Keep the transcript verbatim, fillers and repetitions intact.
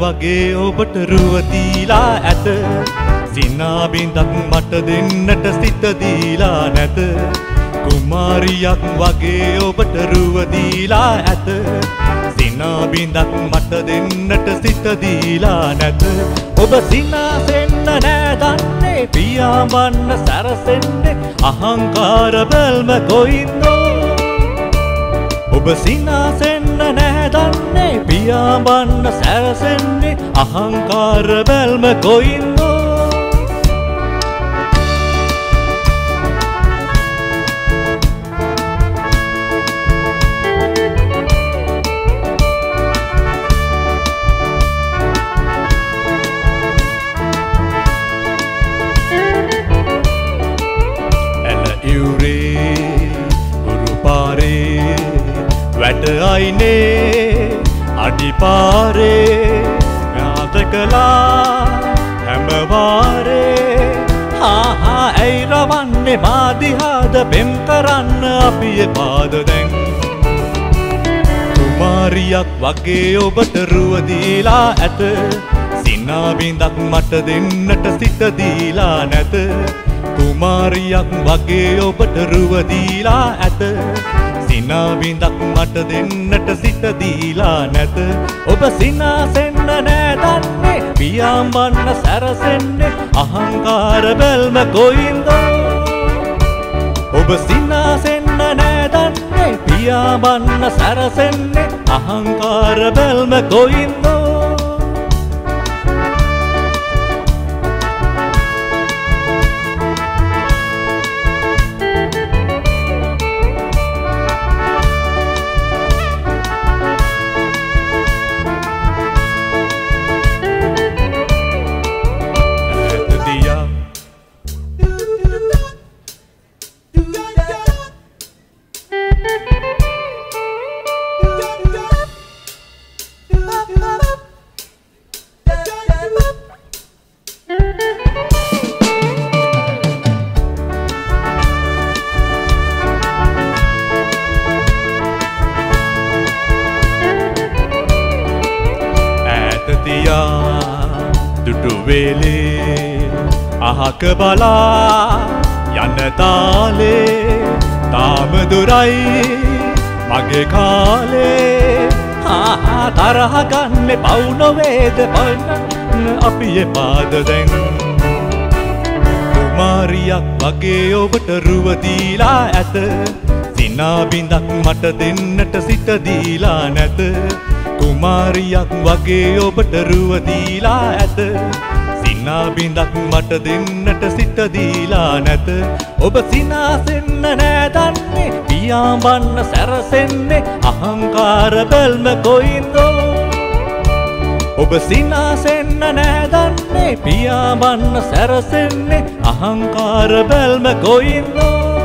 වගේ ඔබට රුව දීලා ඇත සිනා බින්දක් මට දෙන්නට සිත දීලා නැත කුමාරියක් වගේ ඔබට රුව දීලා ඇත සිනා බින්දක් මට දෙන්නට සිත දීලා නැත ඔබ සිනාසෙන්න නෑ දන්නේ පියාඹන්න සැරසෙන්නේ අහංකාර බැල්ම කොයින්දෝ ඔබ සිනාසෙන්න නෑ දන්නේ පියාඹන්න සැරසෙන්නේ අහංකාර බැල්ම කොයින්දෝ වැට අයිනේ අඩිපාරේ ඥාතකලා හැමවාරේ හා ඇයි රවන්නේ මාදිහාද පෙම් කරන්න අපි එපාද දැන් කුමාරියක් වගේ ඔබට රුව දීලා ඇත සිනා බින්දක් මට දෙන්නට සිත දීලා නැත කුමාරියක් වගේ ඔබට රුව දීලා ඇත සිනා බින්දක් මට දෙන්නට සිත දීලා නැත ඔබ සිනාසෙන්න නෑ දන්නේ පියාඹන්න සැරසෙන්නේ අහංකාර බැල්ම කොයින්දෝ ඔබ සිනාසෙන්න නෑ දන්නේ පියාඹන්න සැරසෙන්නේ අහංකාර බැල්ම කොයින්දෝ දුටු වේලේ අහක බලා යන තාලේ තාම දුරයි මගේ කාලේ හා තරහ ගන්න පව් නොවේද බලන්න අපි එපාද දැන් කුමාරියක් වගේ ඔබට රුව දීලා ඇත සිනා බින්දක් මට දෙන්නට සිත දීලා නැත කුමාරියක් වගේ ඔබට රුව දීලා ඇත සිනා බින්දක් මට දෙන්නට සිත දීලා නැත ඔබ සිනාසෙන්න නෑ දන්නේ පියාඹන්න සැරසෙන්නේ අහංකාර බැල්ම කොයින්දෝ ඔබ සිනාසෙන්න නෑ දන්නේ පියාඹන්න සැරසෙන්නේ අහංකාර බැල්ම කොයින්දෝ